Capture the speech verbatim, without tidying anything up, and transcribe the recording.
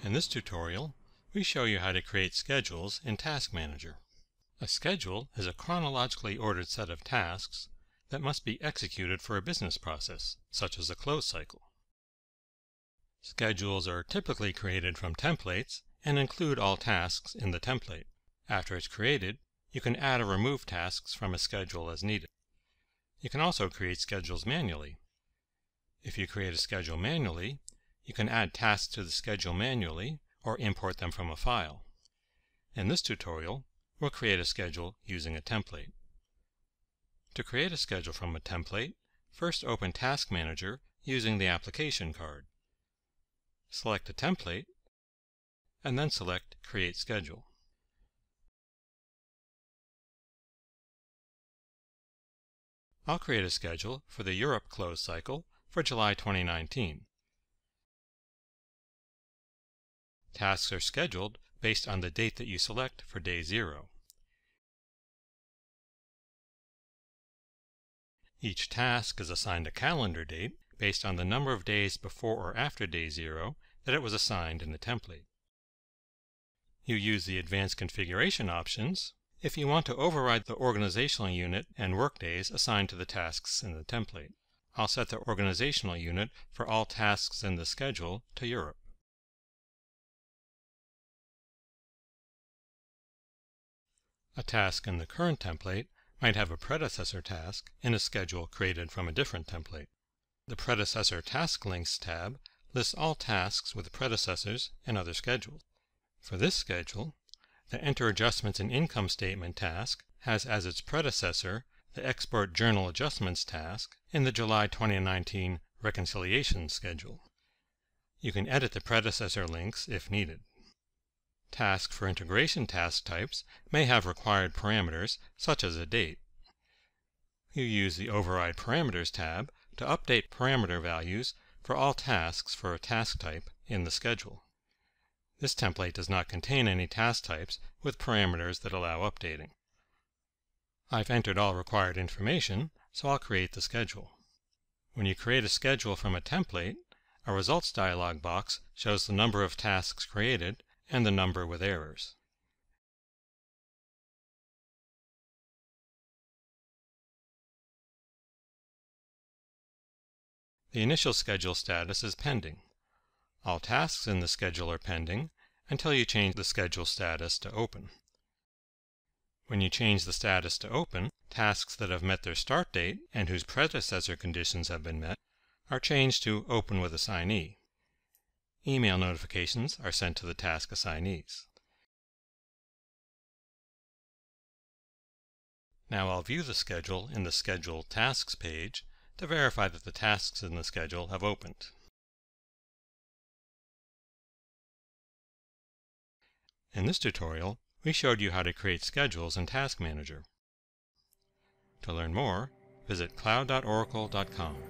In this tutorial, we show you how to create schedules in Task Manager. A schedule is a chronologically ordered set of tasks that must be executed for a business process, such as a close cycle. Schedules are typically created from templates and include all tasks in the template. After it's created, you can add or remove tasks from a schedule as needed. You can also create schedules manually. If you create a schedule manually, you can add tasks to the schedule manually or import them from a file. In this tutorial, we'll create a schedule using a template. To create a schedule from a template, first open Task Manager using the application card. Select a template, and then select Create Schedule. I'll create a schedule for the Europe close cycle for July twenty nineteen. Tasks are scheduled based on the date that you select for day zero. Each task is assigned a calendar date based on the number of days before or after day zero that it was assigned in the template. You use the Advanced Configuration options if you want to override the organizational unit and workdays assigned to the tasks in the template. I'll set the organizational unit for all tasks in the schedule to Europe. A task in the current template might have a predecessor task in a schedule created from a different template. The Predecessor Task Links tab lists all tasks with predecessors in other schedules. For this schedule, the Enter Adjustments in Income Statement task has as its predecessor the Export Journal Adjustments task in the July twenty nineteen Reconciliation schedule. You can edit the predecessor links if needed. Tasks for integration task types may have required parameters, such as a date. You use the Override Parameters tab to update parameter values for all tasks for a task type in the schedule. This template does not contain any task types with parameters that allow updating. I've entered all required information, so I'll create the schedule. When you create a schedule from a template, a results dialog box shows the number of tasks created and the number with errors. The initial schedule status is pending. All tasks in the schedule are pending until you change the schedule status to open. When you change the status to open, tasks that have met their start date and whose predecessor conditions have been met are changed to Open with Assignee. Email notifications are sent to the task assignees. Now I'll view the schedule in the Schedule Tasks page to verify that the tasks in the schedule have opened. In this tutorial, we showed you how to create schedules in Task Manager. To learn more, visit cloud dot oracle dot com.